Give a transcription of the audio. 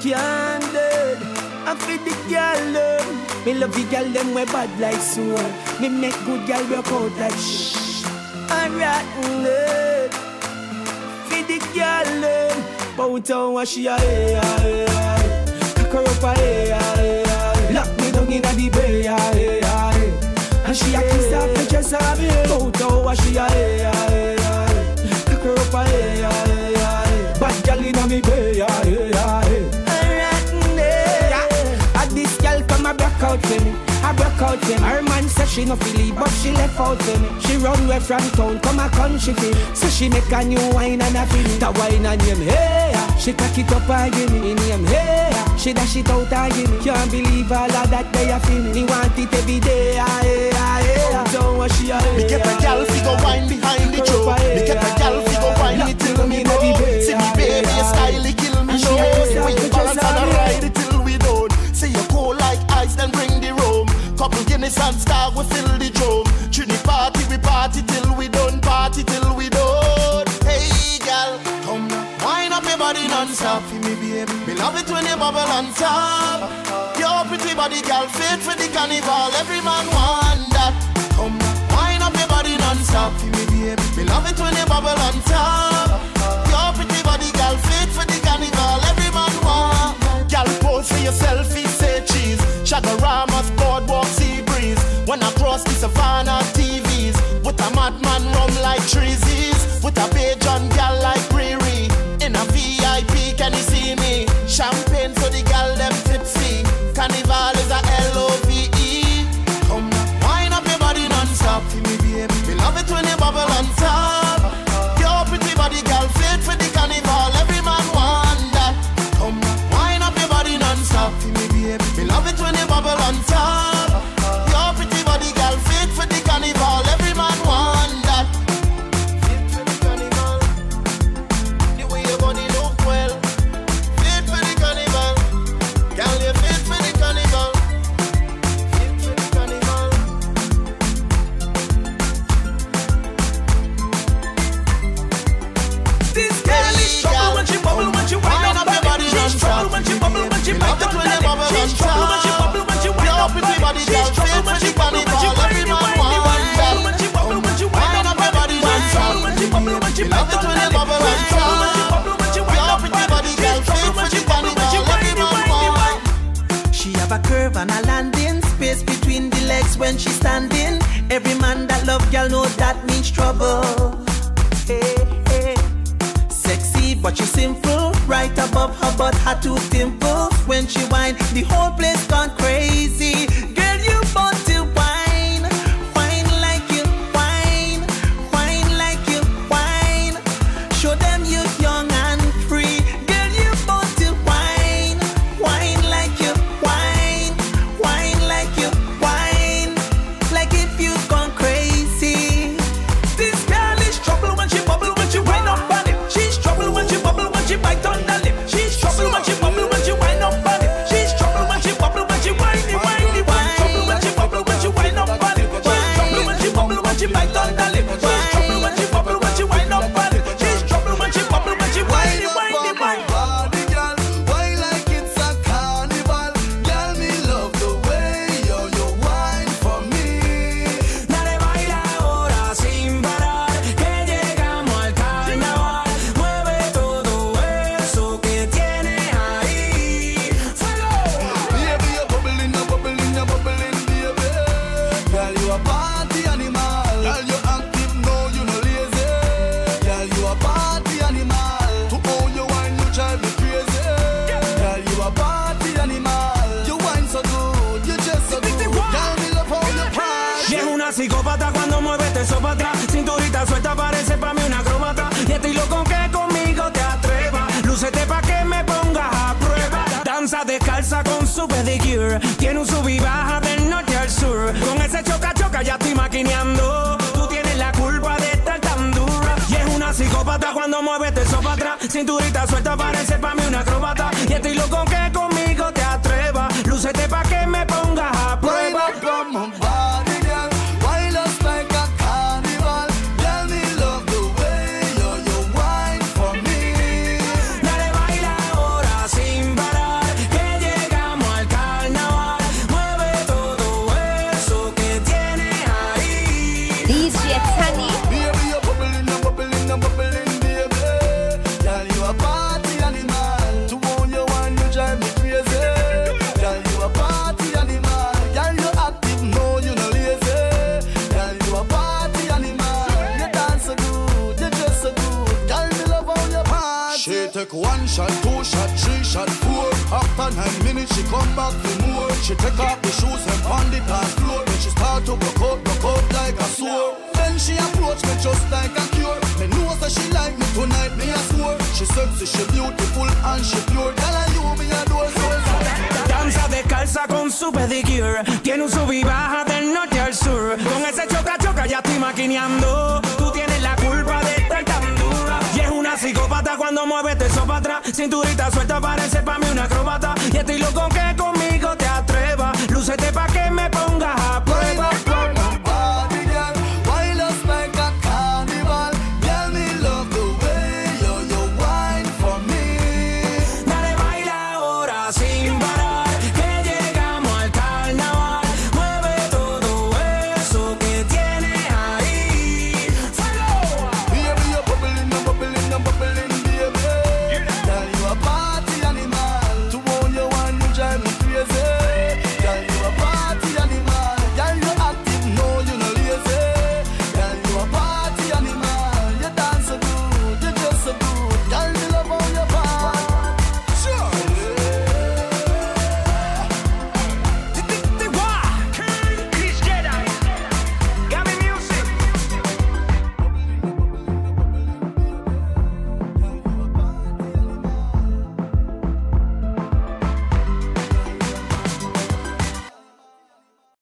can't dead. I feel the gyal them. Me love the gyal them we bad like sword. Me make good gyal work out like shh. I'm rotten dead. Feel the gyal them. Bout on what she a hey. Cock her up a hey. Lock me down in the bay hey. And she a kiss off the chest of me. Bout on what she a hey. Cock her up a hey. Bad gyal inna me bay hey. This girl come a broke out for me, a broke out for me. Her man said she no feel it, but she left out for me. She run away from town, come a country feel. So she make a new wine and a feel. That wine and name hey, she cock it up and give me. Name hey, she dash it out and give me. Can't believe all of that they a feel me. He want it every day, don't want she a hey. Me get a girl figure wine behind the show. Me get a girl figure wine it till me go. See me baby, style kill me show. When you balance and I ride it till we don't. Say you cold like ice, then bring the rum. Couple Guinness and Star, we fill the drum. Trini party, we party till we done. Party till we done. Hey, girl, come now. Wind up your body non-stop for me, baby. Me love it when you bubble on top. Your pretty body, girl, fit for the carnival. Every man want that. Come now. Wind up your body non-stop for me, baby. Me love it when you bubble on top. Your pretty body, girl, fit for the carnival. Every man want. Girl, pose for your selfie, say cheese. Shagaramas, boardwalk, sea breeze. When I cross the savannah TVs, with a madman rum like treesies, with a Bajan gal like Riri. In a VIP, can you see me? Champagne so the gal them tipsy. Carnival is a L-O-V-E. Come now, wind up your body non-stop for me, baby. We love it when you bubble on top. Your pretty body, gal, fit for the carnival. Every man want that. Come now, wind up your body non-stop for me, baby. We love it when you bubble on top. Your pretty body, gal, fit for the carnival. Every man want that. Fit for the carnival. The way your body look well. Fit for the carnival. Gal, you fit for the carnival. Fit for the carnival. This girl is trouble when she bubble, when she wind up your body. She's trouble when she bubble, when she bite on that. She's trouble when she bubble, when she wind up your body. She's trouble when she bubble, when she wind up when she bubble, when she wind up your body. She's trouble when she bubble, when she bite on that. She's trouble when she bubble, when she wind up your body. She's trouble when she bubble, when she wind up. She have a curve and a landing space between the legs when she's standing. Every man that love girl knows that means trouble. Hey, hey. Sexy but she's simple. Right above her butt, her two dimples. When she whine, the whole place gone crazy. Girl, you born to whine. Whine like you whine. Whine like you whine. Show them you young and free. Girl, you born to whine. Whine like you whine. Whine like you whine. Like if you gone crazy. This girl is trouble when she bubble, when she whine up on it. She's trouble when she bubble, when she bite on the lip. She's trouble when she bubble, when she whine up on it. She's trouble when she bubble, when she whine, whine. Trouble when she bubble, when she whine up on it. She's trouble when she bubble, when she bite on the lip. She's trouble when she bubble, when she whine up on it. She's trouble when she bubble, when she whine, whine. Body girl, why like it's a carnival? Girl, me love the way you whine for me. Dale baila ahora sin parar, que llegamos al carnaval. Mueve todo eso que tienes ahí. ¡Fuego! Baby, you're bubbling, you're bubbling, you're bubbling, baby. Girl, you a party animal. Girl, you active, no, you no lazy. Girl, you a party animal. To own your wine, you drive me crazy. Girl, you a party animal. You wine so good, you just so good. Girl, me love how you pride. Y es una psicópata cuando mueve eso para atrás. Cinturita suelta, parece pa' mí una acróbata. Y estoy loco que conmigo te atrevas. Lúcete pa' que me pongas a prueba. Danza descalza con su pedicure. Tiene un sub y baja del norte al sur. Con ese choca choca ya estoy maquineando. Tú tienes la culpa de estar tan dura. Y es una psicópata cuando mueve eso para atrás. Cinturita suelta, parece pa' mí una acróbata. Y estoy loco que conmigo te atrevas. Lúcete pa' que me pongas a prueba. Wine up, come on, body girl. Wind us like a carnival. Girl, me love the way you whine for me. Dale baila ahora sin parar. take 1 shot, 2 shot, 3 shot, 4. After 9 minutes, she come back for more. She take off the shoes and pound the dance floor. Then she start to broke out like a sore. Then she approach me just like a cure. Me know that she like me tonight, me a swore. She sexy, she beautiful and she pure. Tell her you me a door so. Danza descalza con su pedicure. Tiene un sub y baja del norte al sur. Con ese choca ya estoy maquineando. Tú tienes la culpa de estar tan dura. Y es una psicópata cuando mueve eso para atrás. Cinturita suelta parece pa' mí una acróbata. Y estoy loco que